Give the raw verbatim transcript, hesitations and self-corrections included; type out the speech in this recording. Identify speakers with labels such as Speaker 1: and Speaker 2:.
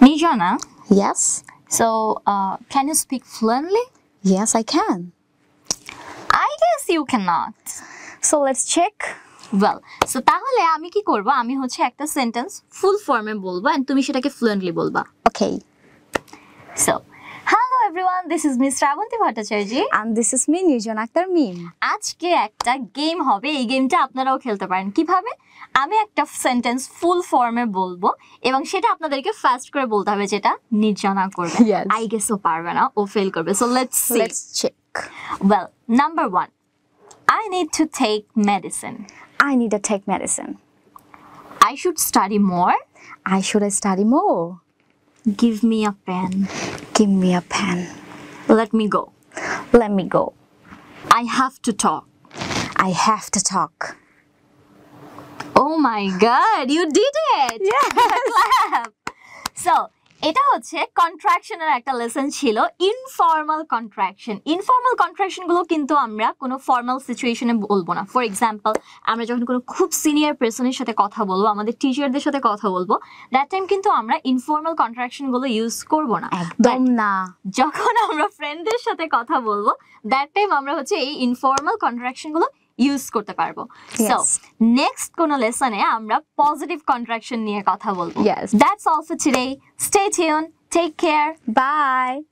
Speaker 1: Nijana,
Speaker 2: Yes.
Speaker 1: so uh, can you speak fluently?
Speaker 2: Yes, I can.
Speaker 1: I guess you cannot.
Speaker 2: So let's check.
Speaker 1: Well, so তাহলে আমি কি করব, আমি হচ্ছে একটা সেন্টেন্স ফুল ফর্মে বলবো and তুমি সেটাকে ফ্লুয়েন্টলি বলবা।
Speaker 2: Okay.
Speaker 1: So, hello everyone, this is Miss Shravanti Bhattacharya
Speaker 2: And this is me, Nirjana Akhtar Mim.
Speaker 1: আজকে একটা গেম হবে, এই গেমটা আপনারাও খেলতে পারেন। কিভাবে? আমি একটা সেন্টেন্স ফুল ফর্মে বলবো এবং সেটা আপনাদেরকে ফাস্ট করে বলতে হবে, যেটা নির্জনা করবে।
Speaker 2: Yes.
Speaker 1: আই গেস ও পারবে না, ও ফেল করবে। So let's see.
Speaker 2: Let's check.
Speaker 1: Well, number one, I need to take medicine.
Speaker 2: I need to take medicine.
Speaker 1: I should study more.
Speaker 2: I should study more.
Speaker 1: Give me a pen.
Speaker 2: Give me a pen.
Speaker 1: Let me go.
Speaker 2: Let me go.
Speaker 1: I have to talk.
Speaker 2: I have to talk.
Speaker 1: Oh my god, you did it!
Speaker 2: Yes.
Speaker 1: Clap! So, এটা হচ্ছে কন্ট্রাকশনের একটা lesson ছিল, informal contraction. Informal contraction গুলো কিন্তু আমরা কোনো formal সিচুয়েশনে বলবো না। ফর এক্সাম্পল, আমরা যখন কোনো খুব সিনিয়র পার্সনের সাথে কথা বলবো, আমাদের টিচারদের সাথে কথা বলবো, দ্যাট টাইম কিন্তু আমরা ইনফর্মাল কন্ট্রাকশন গুলো ইউজ করবো না।
Speaker 2: একদম না।
Speaker 1: যখন আমরা ফ্রেন্ডদের সাথে কথা বলবো, দ্যাট টাইম আমরা হচ্ছে এই ইনফর্মাল কন্ট্রাকশন গুলো ইউজ করতে পারবো। সো নেক্সট কোন লেসনে আমরা পজিটিভ কন্ট্রাকশন নিয়ে কথা বলবো।
Speaker 2: Yes.
Speaker 1: That's all for today. Stay tuned. Take care.
Speaker 2: Bye.